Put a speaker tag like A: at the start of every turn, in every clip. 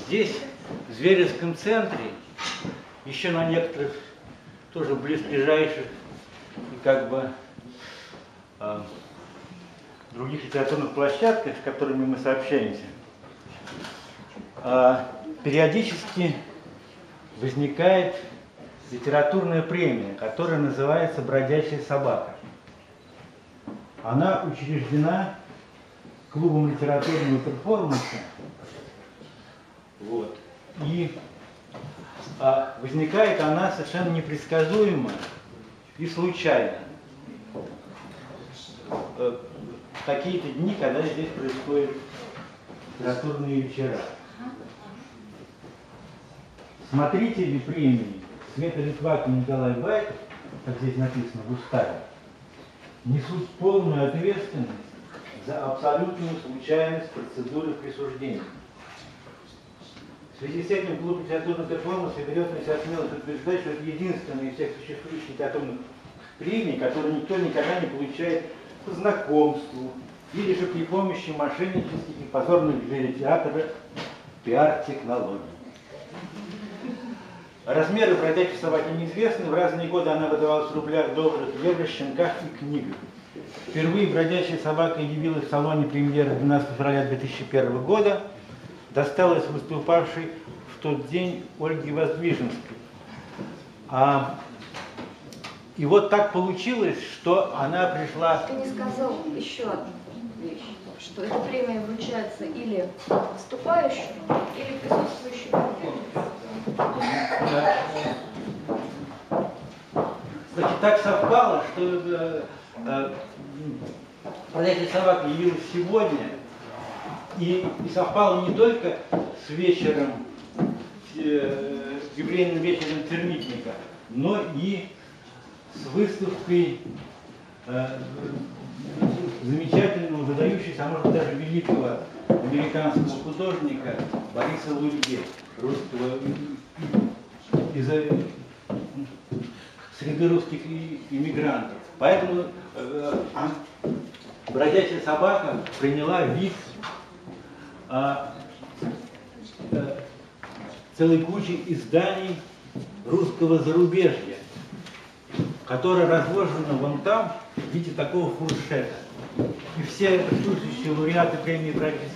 A: здесь, в Зверевском центре, еще на некоторых тоже близлежащих и как бы других литературных площадках, с которыми мы сообщаемся, периодически возникает литературная премия, которая называется «Бродячая собака». Она учреждена клубом литературного перформанса. Вот. И возникает она совершенно непредсказуемо и случайно. Какие-то дни, когда здесь происходят литературные вечера. Смотрители премии Света Литвак и Николай Байков, как здесь написано в уставе, несут полную ответственность за абсолютную случайность процедуры присуждения. В связи с этим клуб литературного перформанса берет на себя смелость утверждать, что это единственная из всех существующих литературных премий, которую никто никогда не получает по знакомству или же при помощи мошеннических и позорных для театра пиар-технологий. Размеры бродячей собаки неизвестны. В разные годы она выдавалась в рублях, долларах, евро, щенках и книгах. Впервые бродячая собака явилась в салоне премьеры 12 февраля 2001 года. Досталась выступавшей в тот день Ольге Воздвиженской. И вот так получилось, что она пришла...
B: Ты не сказал еще одну вещь, что эта премия вручается или выступающему, или присутствующему.
A: Значит, так совпало, что бродячая собака явилась сегодня, и совпало не только с вечером, юбилейным вечером Термитника, но и с выставкой замечательного, выдающегося, а может быть даже великого американского художника Бориса Лулье, русского из среды русских иммигрантов. Поэтому бродячая собака приняла вид целой кучи изданий русского зарубежья, которая разложена вон там в виде такого фуршета. И все присутствующие лауреаты премии «Бродячая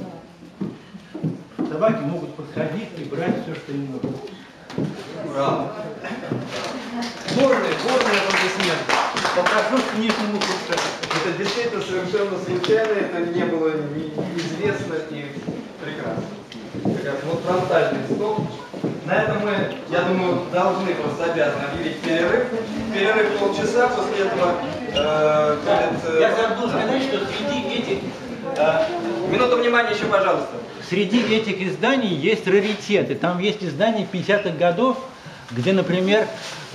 A: собаки» могут подходить и брать все, что им нужно.
C: Браво! Бурный аплодисмент.
A: Попрошу к книжному фуршету.
C: Это действительно совершенно случайно, это не было неизвестно и прекрасно. Вот фронтальный стол. На этом мы, я думаю, должны просто обязаны объявить перерыв. Перерыв полчаса, после этого
A: Я забыл сказать, что среди этих...
C: Минуту внимания еще, пожалуйста.
A: Среди этих изданий есть раритеты. Там есть издания 50-х годов, где, например,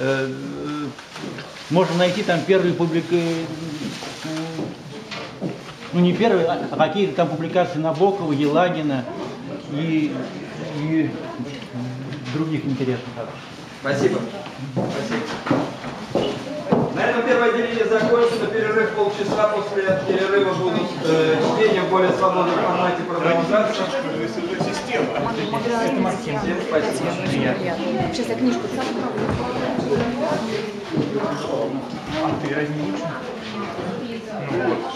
A: можно найти там первые публикации, ну не первые, а какие-то там публикации Набокова, Елагина и других интересных авторов.
C: Спасибо. Спасибо. На этом первое отделение закончено. Перерыв полчаса. После перерыва будут чтения в более свободном формате продолжаться.
B: Это Максим.
C: Всем спасибо.
B: Сейчас я книжку сам.
D: А ты разве не лучше? Ну вот.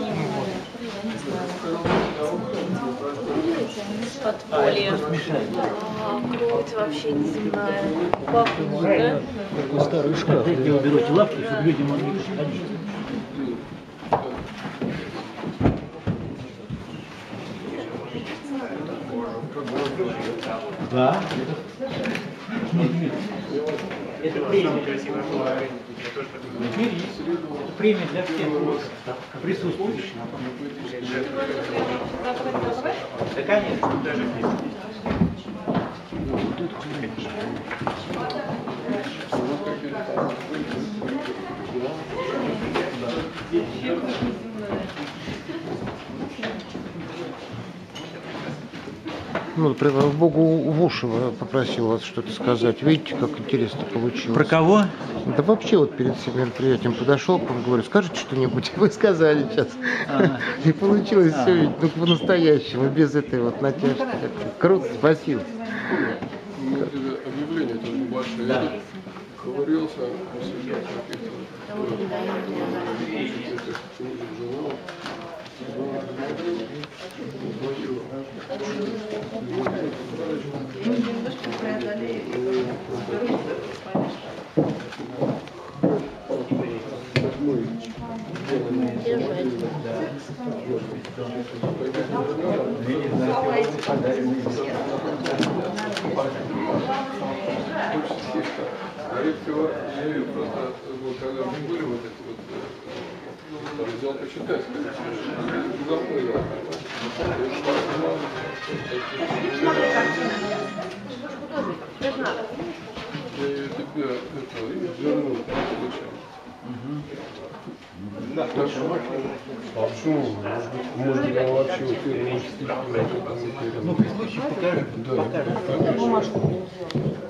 E: Подполье. Грудь вообще неземная. Пахнет, да?
A: Такой старый шкаф. Где вы берете лавки, чтобы люди могли подходить. Да. Это премия. Это премия для всех присутствующих. Да, конечно. Даже здесь.
F: Ну, прямо Богу в уши попросил вас что-то сказать. Видите, как интересно получилось.
A: Про кого?
F: Да вообще вот перед всем мероприятием подошел к вам, говорю, скажите что-нибудь. Вы сказали сейчас. И получилось все по-настоящему, без этой вот натяжки. Круто, спасибо.
G: Ну, объявление тоже небольшое.
A: Да.
G: Я тут ковырялся в сюжете каких-то журналов. Скорее всего, я ее просто, вот, когда мы были вот эти вот, там, взял почитать, скорее всего, заплыл. Я тебе это вернул, случайно. А почему? Может быть, я вообще вот первый
A: Ну, при случае покажи.
G: да,